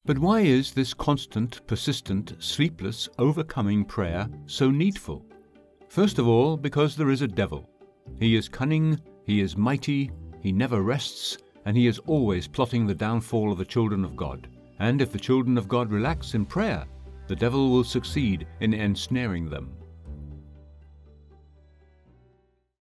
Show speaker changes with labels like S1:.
S1: But why is this constant, persistent, sleepless, overcoming prayer so needful? First of all, because there is a devil. He is cunning, he is mighty, he never rests, and he is always plotting the downfall of the children of God. And if the children of God relax in prayer, the devil will succeed in ensnaring them.